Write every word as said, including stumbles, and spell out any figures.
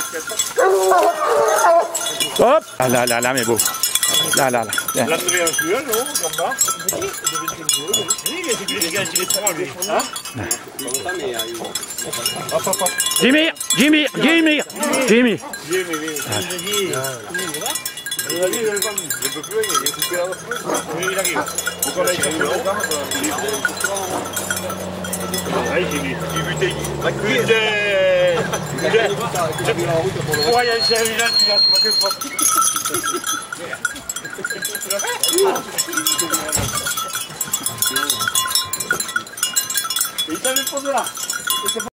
Hop. Ah là, là, là, mais beau. Là, là, là. L'André un peu, non, là-bas. Les gars, il est trois, lui. Hein? Hop, hop, hop. Jimmy, Jimmy, Jimmy, Jimmy. Jimmy, Jimmy. Il arrive, il peut plus, il est coupé à l'autre. Oui, il arrive. Faut qu'on aille chercher le temps. Allez, Jimmy. Putain. Putain. Ouais, il y a un chien, là, tu vas te faire pas. Il t'avait pas de là.